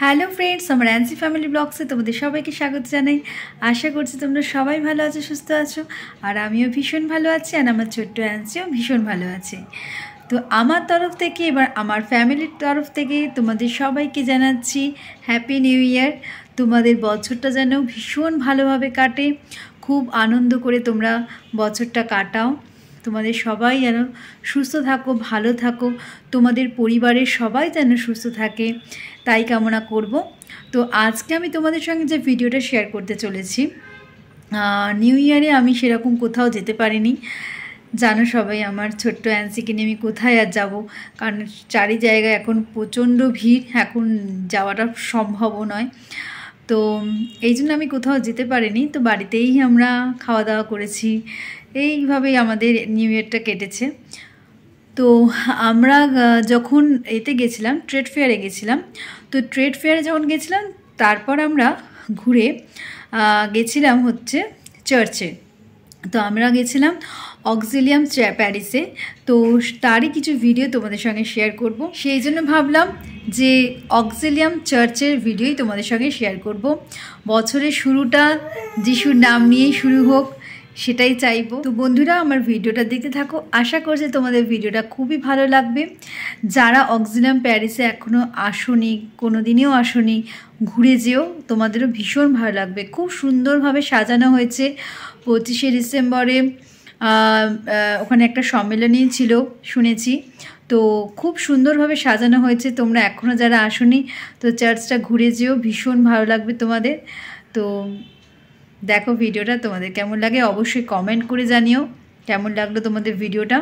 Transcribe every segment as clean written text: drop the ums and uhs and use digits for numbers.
Hello friends, আমার অ্যান্সি family ব্লগসে তোমাদের সবাইকে স্বাগত জানাই। আশা করছি তোমরা সবাই ভালো আছো, সুস্থ আছো, আর আমিও ভীষণ ভালো আছি, আর আমার ছোট্ট অ্যান্সিও ভীষণ ভালো আছে। তো আমার তরফ থেকে এবার আমার ফ্যামিলির তরফ থেকে তোমাদের সবাইকে জানাচ্ছি হ্যাপি নিউ ইয়ার। তোমাদের বছরটা যেন ভীষণ ভালোভাবে কাটে, খুব আনন্দ করে তোমরা বছরটা কাটাও। তোমাদের সবাই যেন সুস্থ থাকো, ভালো থাকো, তোমাদের পরিবারের সবাই যেন সুস্থ থাকে, তাই কামনা করব। তো আজকে আমি তোমাদের সঙ্গে যে ভিডিওটা শেয়ার করতে চলেছি, নিউ ইয়ারে আমি সেরকম কোথাও যেতে পারিনি। জানো সবাই আমার ছোট্ট অ্যান্সিকে নিয়ে আমি কোথায় আর যাব, কারণ চারি জায়গায় এখন প্রচণ্ড ভিড়, এখন যাওয়াটা সম্ভবও নয়। তো এই জন্য আমি কোথাও যেতে পারিনি, তো বাড়িতেই আমরা খাওয়া দাওয়া করেছি, এইভাবেই আমাদের নিউ ইয়ারটা কেটেছে। তো আমরা যখন এতে গেছিলাম, ট্রেড ফেয়ারে গেছিলাম, তো ট্রেড ফেয়ারে যখন গেছিলাম তারপর আমরা ঘুরে গেছিলাম হচ্ছে চার্চে। তো আমরা গেছিলাম অক্সিলিয়াম প্যারিসে, তো তারই কিছু ভিডিও তোমাদের সঙ্গে শেয়ার করব। সেই জন্য ভাবলাম যে অক্সিলিয়াম চার্চের ভিডিওই তোমাদের সঙ্গে শেয়ার করব। বছরের শুরুটা যিশুর নাম নিয়েই শুরু হোক, সেটাই চাইবো। তো বন্ধুরা, আমার ভিডিওটা দেখতে থাকো, আশা করছি তোমাদের ভিডিওটা খুবই ভালো লাগবে। যারা অক্সিলিয়াম প্যারিসে এখনও আসোনি, কোনো দিনেও আসোনি, ঘুরে যেও, তোমাদেরও ভীষণ ভালো লাগবে। খুব সুন্দরভাবে সাজানো হয়েছে। 25শে ডিসেম্বরে ওখানে একটা সম্মেলনী ছিল শুনেছি, তো খুব সুন্দরভাবে সাজানো হয়েছে। তোমরা এখনও যারা আসোনি, তো চার্চটা ঘুরে যেও, ভীষণ ভালো লাগবে তোমাদের। তো দেখো ভিডিওটা, তোমাদের কেমন লাগে অবশ্যই কমেন্ট করে জানিও কেমন লাগলো তোমাদের ভিডিওটা।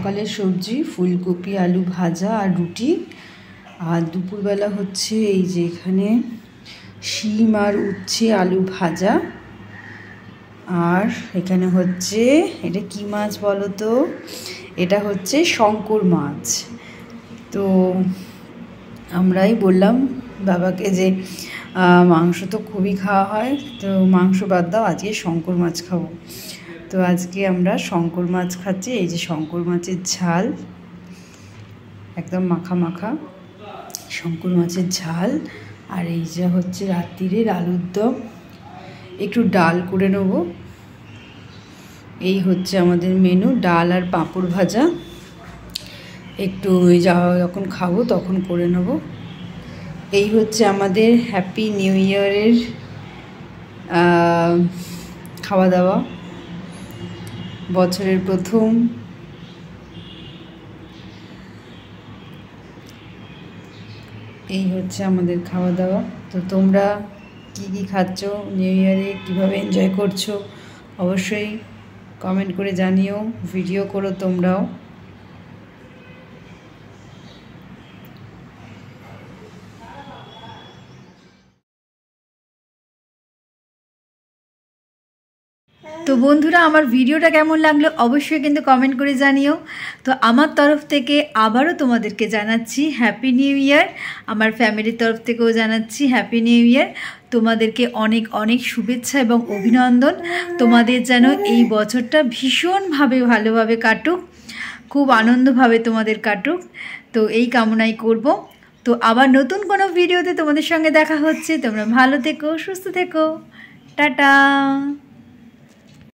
সকালের সবজি ফুলকপি আলু ভাজা আর রুটি। আর দুপুরবেলা হচ্ছে এই যে এখানে শিম আর উচ্ছে আলু ভাজা। আর এখানে হচ্ছে এটা কি মাছ বলো তো, এটা হচ্ছে শঙ্কর মাছ। তো আমরাই বললাম বাবাকে যে মাংস তো খুবই খাওয়া হয়, তো মাংস বাদ দাও, আজকে শঙ্কর মাছ খাবো। তো আজকে আমরা শঙ্কর মাছ খাচ্ছি। এই যে শঙ্কর মাছের ঝাল, একদম মাখা মাখা শঙ্কর মাছের ঝাল। আর এই যে হচ্ছে রাত্রিরের আলুর দম, একটু ডাল করে নেব। এই হচ্ছে আমাদের মেনু, ডাল আর পাঁপড় ভাজা। একটু যখন খাবো তখন করে নেব। এই হচ্ছে আমাদের হ্যাপি নিউ ইয়ারের খাওয়া দাওয়া, বছরের প্রথম। এই হচ্ছে আমাদের খাওয়া দাওয়া। তো তোমরা কি কি খাচ্ছ নিউ ইয়ারে, কীভাবে এনজয় করছো, অবশ্যই কমেন্ট করে জানিও, ভিডিও করো তোমরাও। তো বন্ধুরা, আমার ভিডিওটা কেমন লাগলো অবশ্যই কিন্তু কমেন্ট করে জানিও। তো আমার তরফ থেকে আবারও তোমাদেরকে জানাচ্ছি হ্যাপি নিউ ইয়ার, আমার ফ্যামিলির তরফ থেকেও জানাচ্ছি হ্যাপি নিউ ইয়ার। তোমাদেরকে অনেক অনেক শুভেচ্ছা এবং অভিনন্দন। তোমাদের যেন এই বছরটা ভীষণভাবে ভালোভাবে কাটুক, খুব আনন্দভাবে তোমাদের কাটুক, তো এই কামনাই করব। তো আবার নতুন কোনো ভিডিওতে তোমাদের সঙ্গে দেখা হচ্ছে। তোমরা ভালো থেকো, সুস্থ থেকো, টাটা।